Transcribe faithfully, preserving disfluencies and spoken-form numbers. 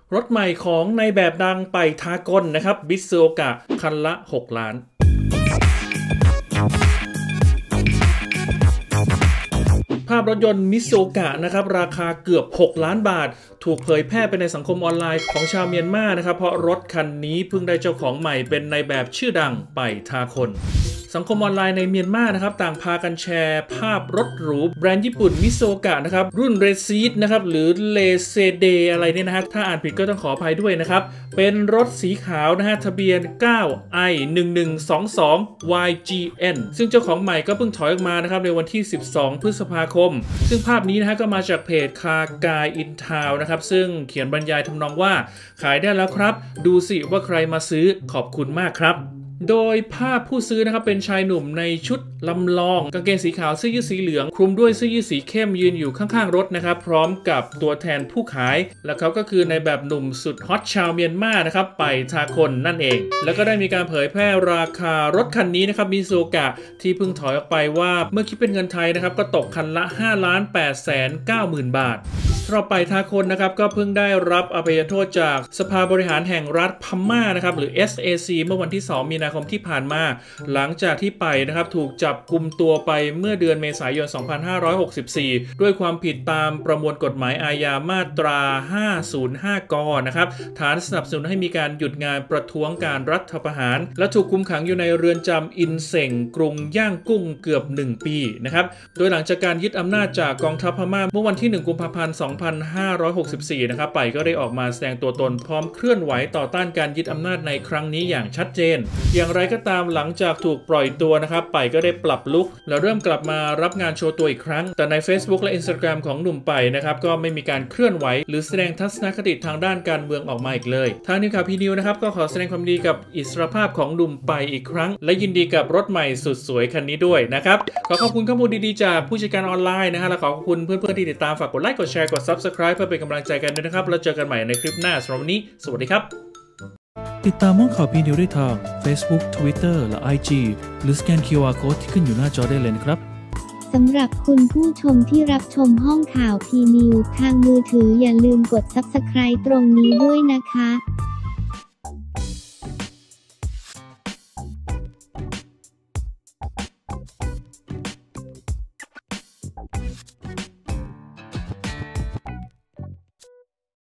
รถใหม่ของในแบบดังไปทากลนะครับบิซูโอกะคันละหกล้านภาพรถยนต์มิซูโอกะนะครับราคาเกือบหกล้านบาทถูกเผยแพร่ไปในสังคมออนไลน์ของชาวเมียนมานะครับเพราะรถคันนี้เพิ่งได้เจ้าของใหม่เป็นในแบบชื่อดังไปทาคนสังคมออนไลน์ในเมียนมานะครับต่างพากันแชร์ภาพรถหรูแบรนด์ญี่ปุ่นมิซูโอกะนะครับรุ่นเรซีดนะครับหรือเลเซเดอะไรเนี่ยนะฮะถ้าอ่านผิดก็ต้องขออภัยด้วยนะครับเป็นรถสีขาวนะฮะทะเบียน เก้า ไอ หนึ่งหนึ่งสองสอง วาย จี เอ็น ซึ่งเจ้าของใหม่ก็เพิ่งถอยออกมานะครับในวันที่สิบสองพฤษภาคมซึ่งภาพนี้นะฮะก็มาจากเพจคากายอินทาวนะครับซึ่งเขียนบรรยายทำนองว่าขายได้แล้วครับดูสิว่าใครมาซื้อขอบคุณมากครับโดยภาพผู้ซื้อนะครับเป็นชายหนุ่มในชุดลำลองกางเกงสีขาวเสื้อยืดสีเหลืองคลุมด้วยเสื้อยืดสีเข้มยืนอยู่ข้างๆรถนะครับพร้อมกับตัวแทนผู้ขายและเขาก็คือในแบบหนุ่มสุดฮอตชาวเมียนมานะครับไปทาคนนั่นเองแล้วก็ได้มีการเผยแพร่ราคารถคันนี้นะครับมิซูโอกะที่เพิ่งถอยออกไปว่าเมื่อคิดเป็นเงินไทยนะครับก็ตกคันละ ห้าล้านแปดแสนเก้าหมื่น บาทเราไปทาคนนะครับก็เพิ่งได้รับอภัยโทษจากสภาบริหารแห่งรัฐพม่านะครับหรือ เอส เอ ซี เมื่อวันที่สองมีนาคมที่ผ่านมาหลังจากที่ไปนะครับถูกจับกุมตัวไปเมื่อเดือนเมษายนสองพันห้าร้อยหกสิบสี่ด้วยความผิดตามประมวลกฎหมายอาญามาตราห้าศูนย์ห้าก นะครับฐานสนับสนุนให้มีการหยุดงานประท้วงการรัฐประหารและถูกคุมขังอยู่ในเรือนจำอินเซ็งกรุงย่างกุ้งเกือบหนึ่งปีนะครับโดยหลังจากการยึดอำนาจจากกองทัพพม่าเมื่อวันที่หนึ่งกุมภาพันธ์สองพันห้าร้อยหกสิบสี่นะครับไปก็ได้ออกมาแสดงตัวตนพร้อมเคลื่อนไหวต่อต้านการยึดอำนาจในครั้งนี้อย่างชัดเจนอย่างไรก็ตามหลังจากถูกปล่อยตัวนะครับไปก็ได้ปรับลุคและเริ่มกลับมารับงานโชว์ตัวอีกครั้งแต่ใน Facebook และ Instagram ของหนุ่มไปนะครับก็ไม่มีการเคลื่อนไหวหรือแสดงทัศนคติทางด้านการเมืองออกมาอีกเลยทางนิวข่าวพีนิวนะครับก็ขอแสดงความดีกับอิสรภาพของหนุ่มไปอีกครั้งและยินดีกับรถใหม่สุดสวยคันนี้ด้วยนะครับขอขอบคุณข้อมูลดีๆจากผู้จัดการออนไลน์นะฮะและขอขอบคุณเพื่อนๆที่ติดตามฝากกดไลค์กดแชร์กด Subscribe เพื่อเป็นกำลังใจกันด้วยนะครับแล้วเจอกันใหม่ในคลิปหน้าสำหรับวันนี้สวัสดีครับติดตามห้องข่าวพีนิวได้ทาง Facebook Twitter และ ไอ จี หรือสแกน คิว อาร์ Code ที่ขึ้นอยู่หน้าจอได้เลยนะครับสำหรับคุณผู้ชมที่รับชมห้องข่าวพีนิวทางมือถืออย่าลืมกด ซับสไครบ์ ตรงนี้ด้วยนะคะ